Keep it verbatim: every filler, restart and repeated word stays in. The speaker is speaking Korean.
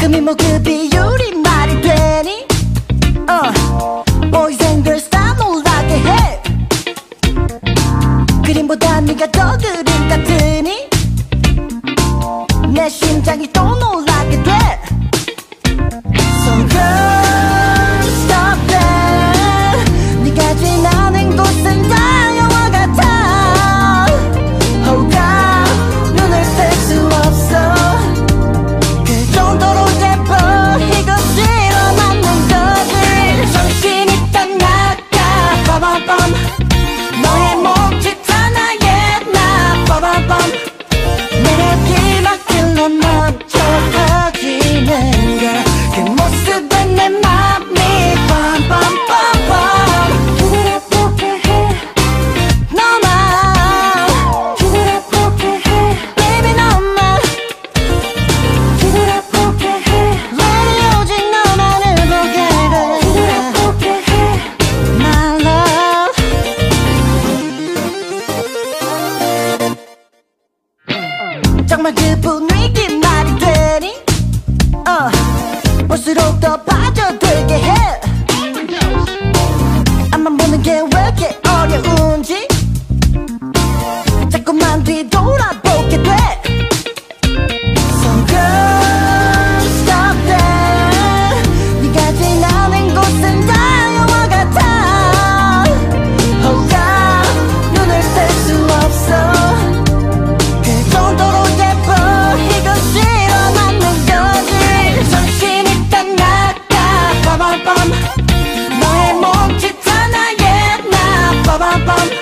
금이 뭐 그 비율이 말이 되니? 어 Boys and girls 다 놀라게 해. 그림보다 네가 더 그림 같으니 내 심장이 또 놀라게 돼. So girl stop that. 네가 지나는 곳은 다 영화 같아. Oh God 눈을 뗄 수 없어. 그 정도로 예뻐 이것이 일어나는 거지. 정신이 딱 나가 빠바밤. 너의 몸짓 하나에 나 빠바밤. 매력이 막 흘러 넘쳐 터지는 걸. 그 모습에 내 맘이 빰빰빰빰. 그들 아프게 해 너만. 그들 아프게 해 baby 너만. 그들 아프게 해 Lady 오직 너만을 보게 돼. 그들 아프게 해 my love. 정말 그 분위기 말이 되니? 어 볼수록 더 빠져들게 해. 앞만 보는 게 왜 이렇게 어려운지 자꾸만 뒤돌아보게 돼. So girl stop that. 네가 지나는 곳은 다 영화 같아. Oh God 눈을 뗄 수 없어. 그 정도로 예뻐 이것이 일어나는 거지. 정신이 딱 나가 빠바밤. 너의 몸짓 하나에 나 빠바밤.